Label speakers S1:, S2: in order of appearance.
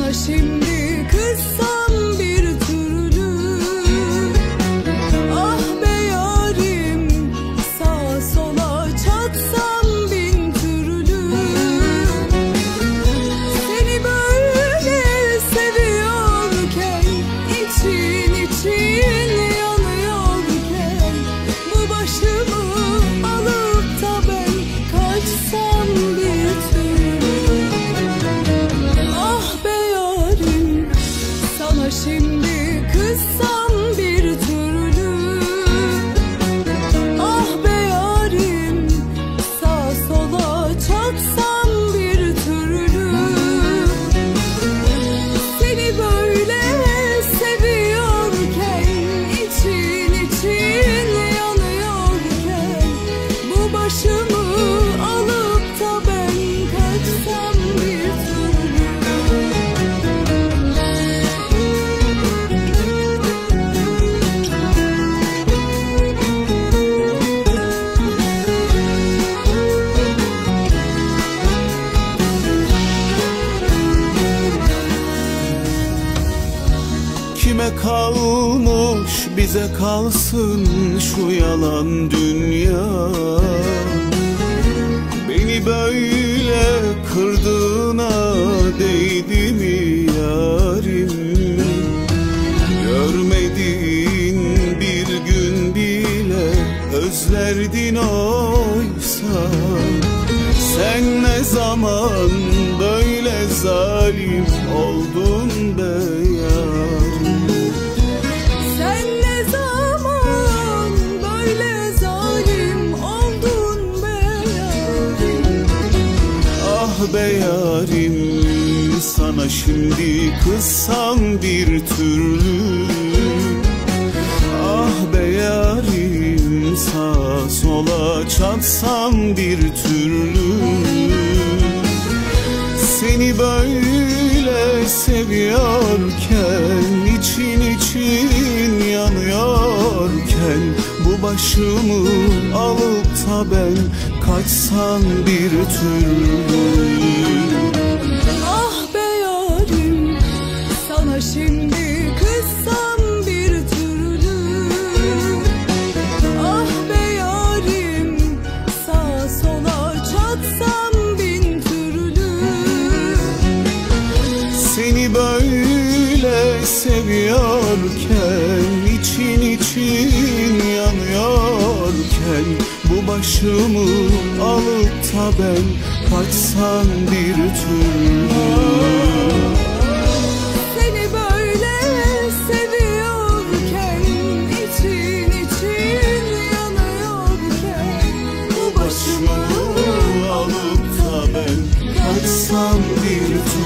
S1: Sana şimdi kızsam bir türlü, ah be yarim, sağa sola çatsam bin türlü. Seni böyle seviyorken, için için yanıyorken, bu başımı alıp da ben kaçsam bir türlü. Ah be yarim, sana şimdi kızsam bir türlü, ah be yarim, sağa sola çatsam bir türlü. Seni böyle seviyorken, için için yanıyorken, bu başımı alıp da ben kaçsam bir türlü.
S2: Kime kalmış bize kalsın şu yalan dünya. Beni böyle kırdığına değdi mi yarim? Görmediğin bir gün bile özlerdin oysa. Sen ne zaman böyle zalim oldun be yarim?
S1: Sen ne zaman böyle zalim oldun be yarim?
S2: Ah be yarim, sana şimdi kızsam bir türlü. Ah be yarim, sağa sola çatsam bir türlü. Seni böyle seviyorken, için için yanıyorken, bu başımı alıp da ben kaçsam bir türlü.
S1: Ah be yarim, sana şimdi kızsam bir türlü, ah be yarim, sağa sola çatsam bin türlü.
S2: Seni böyle seviyorken, için için yanıyorken, bu başımı alıp da ben kaçsam bir türlü.
S1: Seni böyle seviyorken, için için yanıyorken, bu başımı
S2: Başımı alıp da ben kaçsam bir türlü.